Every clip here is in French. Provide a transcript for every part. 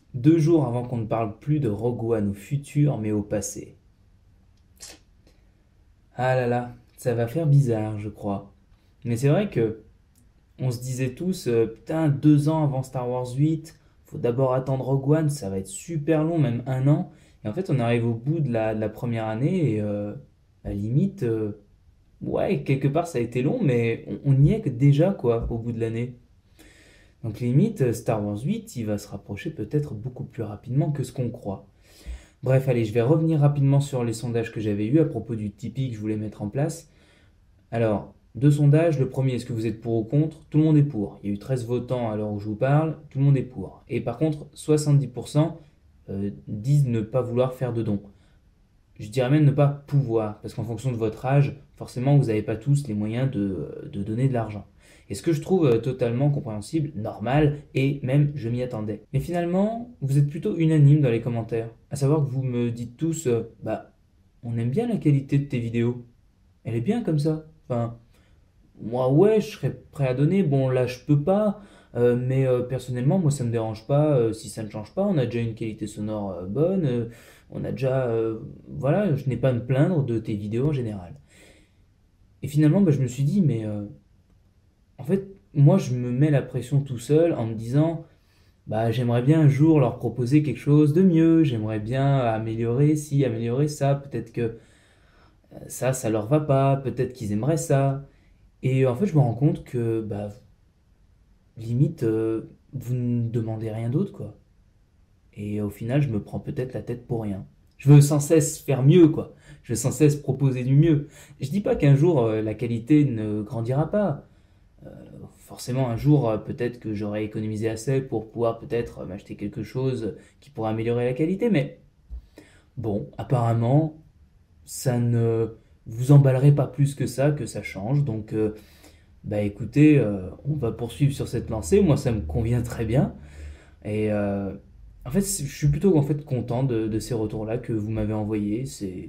2 jours avant qu'on ne parle plus de Rogue One au futur, mais au passé. Ah là là, ça va faire bizarre, je crois. Mais c'est vrai que on se disait tous, putain, 2 ans avant Star Wars 8, faut d'abord attendre Rogue One, ça va être super long, même 1 an. Et en fait, on arrive au bout de la première année et à la limite, ouais, quelque part ça a été long, mais on y est que déjà, quoi, au bout de l'année. Donc limite, Star Wars 8, il va se rapprocher peut-être beaucoup plus rapidement que ce qu'on croit. Bref, allez, je vais revenir rapidement sur les sondages que j'avais eus à propos du Tipeee que je voulais mettre en place. Alors, 2 sondages. Le premier, est-ce que vous êtes pour ou contre? Tout le monde est pour. Il y a eu 13 votants à l'heure où je vous parle, tout le monde est pour. Et par contre, 70% disent ne pas vouloir faire de dons. Je dirais même ne pas pouvoir, parce qu'en fonction de votre âge, forcément, vous n'avez pas tous les moyens de donner de l'argent. Et ce que je trouve totalement compréhensible, normal, et même je m'y attendais. Mais finalement, vous êtes plutôt unanime dans les commentaires. À savoir que vous me dites tous, bah, on aime bien la qualité de tes vidéos. Elle est bien comme ça. Enfin, moi, ouais, je serais prêt à donner. Bon, là, je peux pas. Mais personnellement, moi, ça me dérange pas. Si ça ne change pas, on a déjà une qualité sonore bonne. On a déjà. Voilà, je n'ai pas à me plaindre de tes vidéos en général. Et finalement, bah, je me suis dit, mais en fait, moi, je me mets la pression tout seul en me disant, bah, j'aimerais bien un jour leur proposer quelque chose de mieux. J'aimerais bien améliorer ci, améliorer ça. Peut-être que ça leur va pas. Peut-être qu'ils aimeraient ça. Et en fait, je me rends compte que, bah, limite, vous ne demandez rien d'autre, quoi. Et au final, je me prends peut-être la tête pour rien. Je veux sans cesse faire mieux, quoi. Je veux sans cesse proposer du mieux. Je dis pas qu'un jour, la qualité ne grandira pas. Forcément, un jour, peut-être que j'aurai économisé assez pour pouvoir peut-être m'acheter quelque chose qui pourrait améliorer la qualité, mais bon, apparemment, ça ne vous emballerait pas plus que ça change. Donc, bah écoutez, on va poursuivre sur cette lancée. Moi, ça me convient très bien. Et en fait, je suis plutôt en fait content de ces retours-là que vous m'avez envoyés.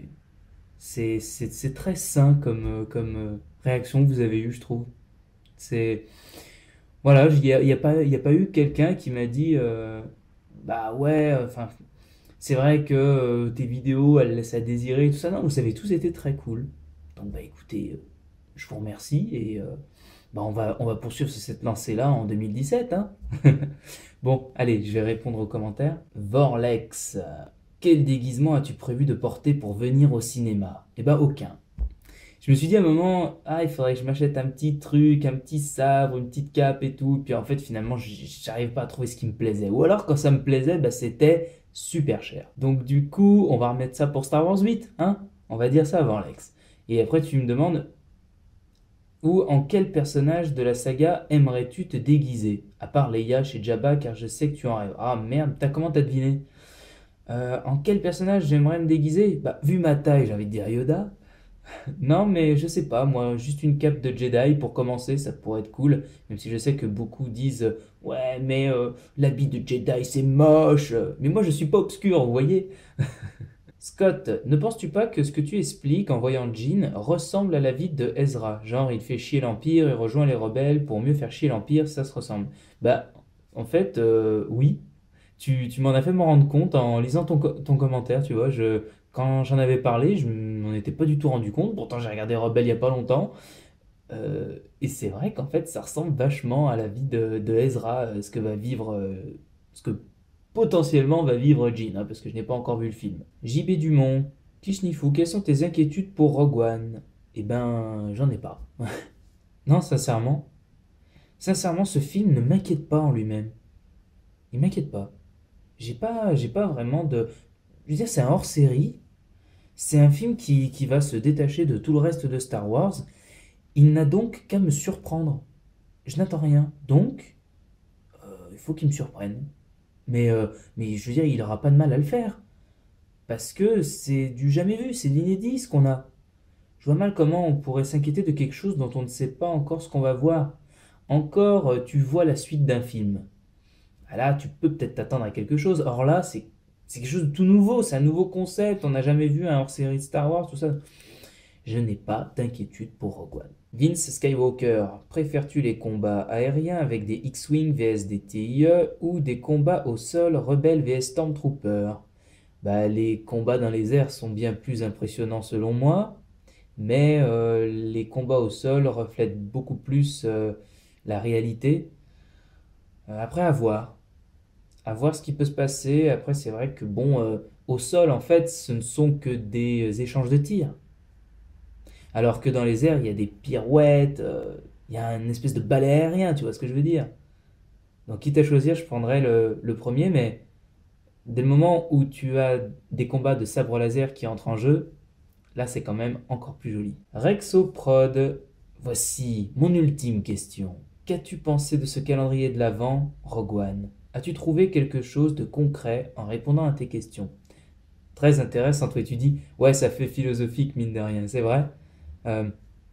C'est très sain comme réaction que vous avez eue, je trouve. C'est voilà, il y a pas eu quelqu'un qui m'a dit bah ouais, enfin c'est vrai que tes vidéos elles laissent à désirer et tout ça. Non, vous avez tous été très cool. Donc bah écoutez, je vous remercie et bah on va poursuivre sur cette lancée-là en 2017, hein. Bon, allez, je vais répondre aux commentaires. Vorlex, quel déguisement as-tu prévu de porter pour venir au cinéma? Eh ben aucun. Je me suis dit à un moment, ah, il faudrait que je m'achète un petit truc, un petit sabre, une petite cape et tout. Puis en fait, finalement, j'arrive pas à trouver ce qui me plaisait. Ou alors, quand ça me plaisait, bah, c'était super cher. Donc du coup, on va remettre ça pour Star Wars 8, hein? On va dire ça, Vorlex. Et après, tu me demandes, ou en quel personnage de la saga aimerais-tu te déguiser? À part Leia chez Jabba, car je sais que tu en rêves. Ah merde, comment t'as deviné? En quel personnage j'aimerais me déguiser? Bah, vu ma taille, j'ai envie de dire Yoda. Non, mais je sais pas, moi, juste une cape de Jedi pour commencer, ça pourrait être cool. Même si je sais que beaucoup disent, ouais, mais l'habit de Jedi c'est moche. Mais moi, je suis pas obscur, vous voyez? Scott, ne penses-tu pas que ce que tu expliques en voyant Jean ressemble à la vie de Ezra? Genre, il fait chier l'Empire, il rejoint les rebelles pour mieux faire chier l'Empire, ça se ressemble. Bah, en fait, oui. Tu m'en as fait me rendre compte en lisant ton commentaire, tu vois. Quand j'en avais parlé, je m'en étais pas du tout rendu compte. Pourtant, j'ai regardé Rebelle il y a pas longtemps. Et c'est vrai qu'en fait, ça ressemble vachement à la vie de Ezra, ce que va vivre, ce que potentiellement va vivre Jean, hein, parce que je n'ai pas encore vu le film. JB Dumont, Kishnifou, quelles sont tes inquiétudes pour Rogue One? Eh ben, j'en ai pas. Non, sincèrement, ce film ne m'inquiète pas en lui-même. Il m'inquiète pas. J'ai pas vraiment de. Je veux dire, c'est un hors-série. C'est un film qui va se détacher de tout le reste de Star Wars. Il n'a donc qu'à me surprendre. Je n'attends rien. Donc, il faut qu'il me surprenne. Mais je veux dire, il n'aura pas de mal à le faire. Parce que c'est du jamais vu, c'est de l'inédit ce qu'on a. Je vois mal comment on pourrait s'inquiéter de quelque chose dont on ne sait pas encore ce qu'on va voir. Encore, tu vois la suite d'un film. Ah là, tu peux peut-être t'attendre à quelque chose. Or là, c'est quelque chose de tout nouveau, c'est un nouveau concept. On n'a jamais vu un hors-série de Star Wars, tout ça. Je n'ai pas d'inquiétude pour Rogue One. Vince Skywalker, préfères-tu les combats aériens avec des X-Wing vs des TIE ou des combats au sol rebelles vs Stormtrooper? Bah, les combats dans les airs sont bien plus impressionnants selon moi, mais les combats au sol reflètent beaucoup plus la réalité. Après, à voir ce qui peut se passer. Après, c'est vrai que bon, au sol, en fait, ce ne sont que des échanges de tirs. Alors que dans les airs, il y a des pirouettes, il y a une espèce de balai aérien, tu vois ce que je veux dire? Donc, quitte à choisir, je prendrais le premier, mais dès le moment où tu as des combats de sabre laser qui entrent en jeu, là, c'est quand même encore plus joli. Rexoprod, voici mon ultime question. Qu'as-tu pensé de ce calendrier de l'Avent, Rogue One? As-tu trouvé quelque chose de concret en répondant à tes questions? Très intéressant, toi tu dis, ouais, ça fait philosophique, mine de rien, c'est vrai. Euh,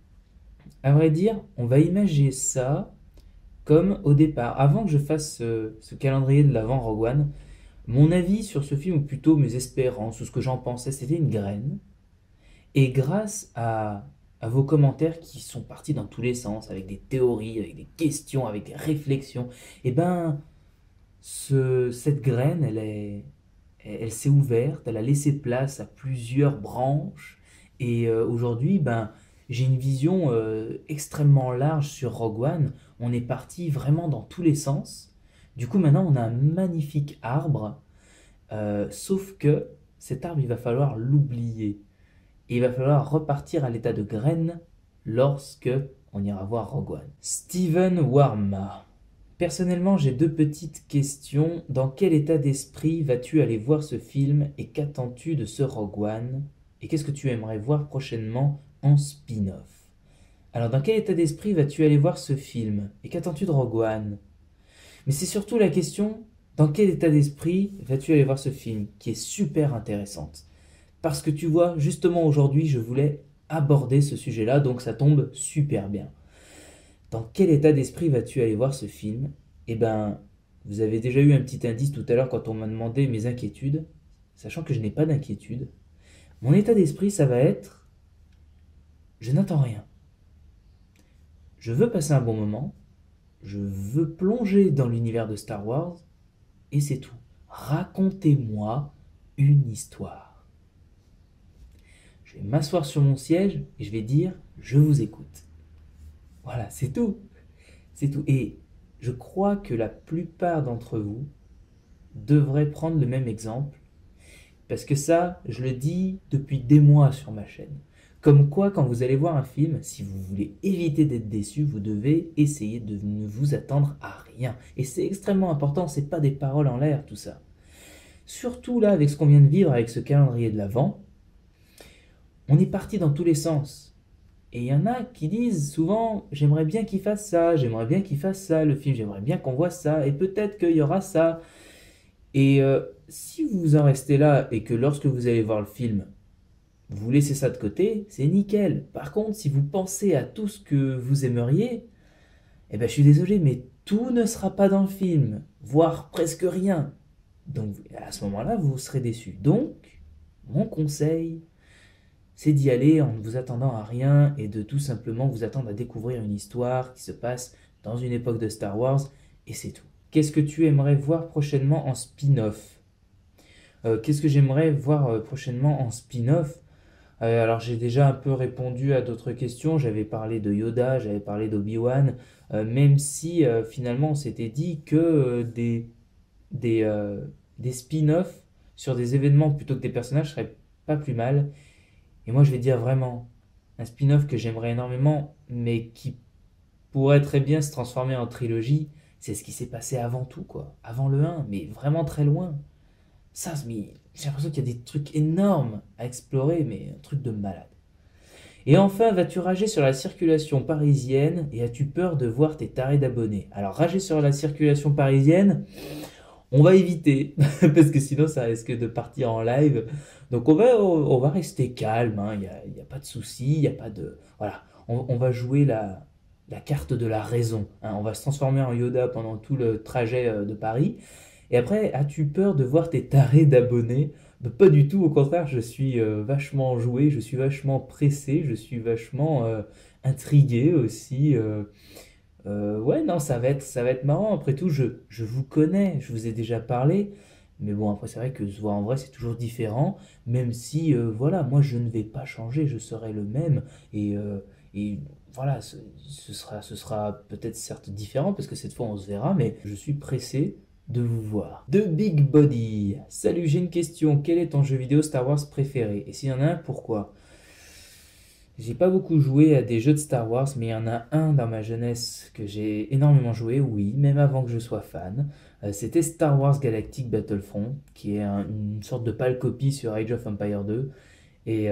à vrai dire, on va imaginer ça comme au départ. Avant que je fasse ce calendrier de l'Avent, Rogue One, mon avis sur ce film, ou plutôt mes espérances, ou ce que j'en pensais, c'était une graine. Et grâce à vos commentaires qui sont partis dans tous les sens, avec des théories, avec des questions, avec des réflexions, et ben, cette graine, elle s'est ouverte, elle a laissé place à plusieurs branches, et aujourd'hui, ben, j'ai une vision extrêmement large sur Rogue One. On est parti vraiment dans tous les sens. Du coup, maintenant, on a un magnifique arbre, sauf que cet arbre, il va falloir l'oublier. Et il va falloir repartir à l'état de graine lorsque on ira voir Rogue One. Steven Warma. Personnellement, j'ai deux petites questions. Dans quel état d'esprit vas-tu aller voir ce film et qu'attends-tu de ce Rogue One? Et qu'est-ce que tu aimerais voir prochainement en spin-off? Alors, dans quel état d'esprit vas-tu aller voir ce film et qu'attends-tu de Rogue One? Mais c'est surtout la question, dans quel état d'esprit vas-tu aller voir ce film, qui est super intéressante. Parce que tu vois, justement aujourd'hui, je voulais aborder ce sujet-là, donc ça tombe super bien. Dans quel état d'esprit vas-tu aller voir ce film? Eh ben, vous avez déjà eu un petit indice tout à l'heure quand on m'a demandé mes inquiétudes, sachant que je n'ai pas d'inquiétude. Mon état d'esprit, ça va être, je n'attends rien. Je veux passer un bon moment, je veux plonger dans l'univers de Star Wars, et c'est tout. Racontez-moi une histoire. Je vais m'asseoir sur mon siège et je vais dire, je vous écoute. Voilà, c'est tout. C'est tout. Et je crois que la plupart d'entre vous devraient prendre le même exemple, parce que ça, je le dis depuis des mois sur ma chaîne. Comme quoi, quand vous allez voir un film, si vous voulez éviter d'être déçu, vous devez essayer de ne vous attendre à rien. Et c'est extrêmement important, c'est pas des paroles en l'air tout ça. Surtout là, avec ce qu'on vient de vivre avec ce calendrier de l'Avent, on est parti dans tous les sens. Et il y en a qui disent souvent, j'aimerais bien qu'il fasse ça, j'aimerais bien qu'il fasse ça, le film, j'aimerais bien qu'on voit ça, et peut-être qu'il y aura ça. Et si vous en restez là et que lorsque vous allez voir le film, vous laissez ça de côté, c'est nickel. Par contre, si vous pensez à tout ce que vous aimeriez, eh ben je suis désolé, mais tout ne sera pas dans le film, voire presque rien. Donc à ce moment-là, vous serez déçu. Donc, mon conseil, c'est d'y aller en ne vous attendant à rien et de tout simplement vous attendre à découvrir une histoire qui se passe dans une époque de Star Wars, et c'est tout. Qu'est-ce que tu aimerais voir prochainement en spin-off? Qu'est-ce que j'aimerais voir prochainement en spin-off? Alors j'ai déjà un peu répondu à d'autres questions, j'avais parlé de Yoda, j'avais parlé d'Obi-Wan, même si finalement on s'était dit que des, euh, des spin-offs sur des événements plutôt que des personnages seraient pas plus mal. Et moi, je vais dire vraiment, un spin-off que j'aimerais énormément, mais qui pourrait très bien se transformer en trilogie, c'est ce qui s'est passé avant tout, quoi. Avant le 1, mais vraiment très loin. Ça, mais j'ai l'impression qu'il y a des trucs énormes à explorer, mais un truc de malade. Et enfin, vas-tu rager sur la circulation parisienne et as-tu peur de voir tes tarés d'abonnés? Alors, rager sur la circulation parisienne, on va éviter, parce que sinon ça risque de partir en live. Donc on va rester calme, hein. Y a pas de souci, il n'y a pas de... Voilà, on va jouer la carte de la raison, hein. On va se transformer en Yoda pendant tout le trajet de Paris. Et après, as-tu peur de voir tes tarés d'abonnés? Bah, pas du tout, au contraire, je suis vachement joué, je suis vachement pressé, je suis vachement intrigué aussi. Ouais, non, ça va être marrant. Après tout, je vous connais, je vous ai déjà parlé. Mais bon, après, c'est vrai que se voir en vrai, c'est toujours différent. Même si, voilà, moi, je ne vais pas changer, je serai le même. Et voilà, ce sera peut-être certes différent, parce que cette fois, on se verra. Mais je suis pressé de vous voir. The Big Body. Salut, j'ai une question. Quel est ton jeu vidéo Star Wars préféré? Et s'il y en a un, pourquoi? J'ai pas beaucoup joué à des jeux de Star Wars, mais il y en a un dans ma jeunesse que j'ai énormément joué, oui, même avant que je sois fan. C'était Star Wars Galactic Battlefront, qui est une sorte de pâle copie sur Age of Empire 2. Et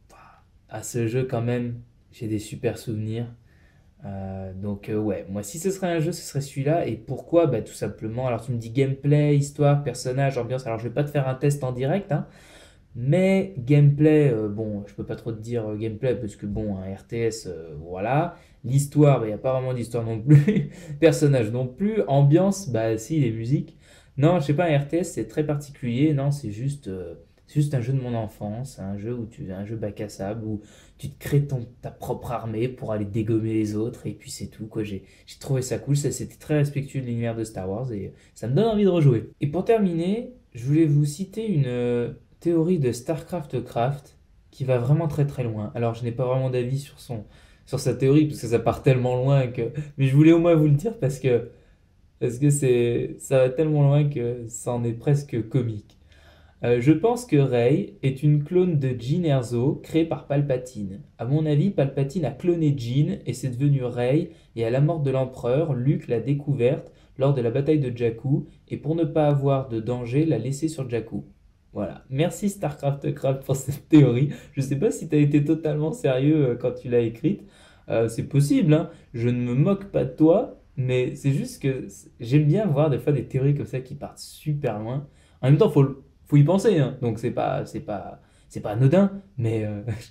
à ce jeu, quand même, j'ai des super souvenirs. Donc ouais, moi si ce serait un jeu, ce serait celui-là. Et pourquoi? Bah tout simplement, alors tu me dis gameplay, histoire, personnage, ambiance. Alors je vais pas te faire un test en direct, hein, mais gameplay, bon, je peux pas trop te dire gameplay parce que bon, un RTS, voilà. L'histoire, il n'y a pas vraiment d'histoire non plus. Personnage non plus. Ambiance, bah si, les musiques. Non, je sais pas, un RTS c'est très particulier. Non, c'est juste un jeu de mon enfance, un jeu bac à sable où tu te crées ta propre armée pour aller dégommer les autres et puis c'est tout quoi. J'ai trouvé ça cool, ça c'était très respectueux de l'univers de Star Wars et ça me donne envie de rejouer. Et pour terminer, je voulais vous citer une théorie de StarCraft Craft qui va vraiment très très loin. Alors je n'ai pas vraiment d'avis sur sa théorie parce que ça part tellement loin que mais je voulais au moins vous le dire parce que ça va tellement loin que ça en est presque comique. Je pense que Rey est une clone de Jyn Erso créée par Palpatine. À mon avis, Palpatine a cloné Jyn et c'est devenu Rey, et à la mort de l'empereur, Luke l'a découverte lors de la bataille de Jakku, et pour ne pas avoir de danger, l'a laissée sur Jakku. Voilà. Merci StarCraft Craft pour cette théorie. Je ne sais pas si tu as été totalement sérieux quand tu l'as écrite. C'est possible, hein. Je ne me moque pas de toi, mais c'est juste que j'aime bien voir des fois des théories comme ça qui partent super loin. En même temps, faut y penser, hein. Donc c'est pas anodin, mais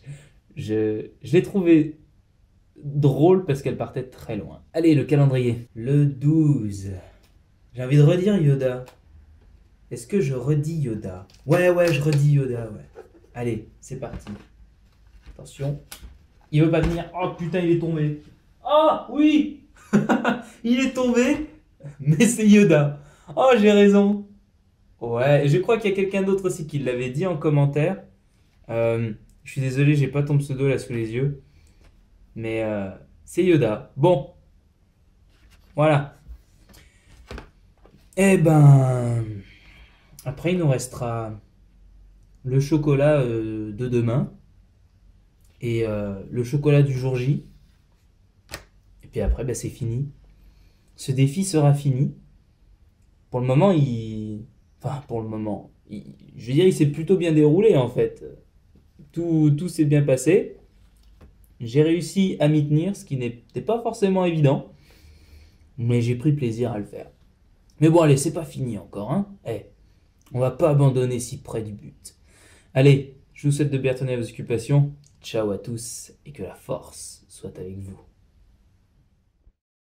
je l'ai trouvé drôle parce qu'elle partait très loin. Allez, le calendrier. Le 12. J'ai envie de redire Yoda. Est-ce que je redis Yoda? Ouais, je redis Yoda, ouais. Allez, c'est parti. Attention. Il veut pas venir. Oh putain, il est tombé. Ah oui. Il est tombé, mais c'est Yoda. Oh, j'ai raison. Ouais, et je crois qu'il y a quelqu'un d'autre aussi qui l'avait dit en commentaire. Je suis désolé, j'ai pas ton pseudo là sous les yeux. Mais c'est Yoda. Bon, voilà. Eh ben, après il nous restera le chocolat de demain et le chocolat du jour J. Et puis après, ben, c'est fini. Ce défi sera fini. Pour le moment, Enfin, pour le moment. Je veux dire, il s'est plutôt bien déroulé en fait. Tout s'est bien passé. J'ai réussi à m'y tenir, ce qui n'était pas forcément évident. Mais j'ai pris plaisir à le faire. Mais bon, allez, c'est pas fini encore, hein. Eh, on va pas abandonner si près du but. Allez, je vous souhaite de bien tenir vos occupations. Ciao à tous et que la force soit avec vous.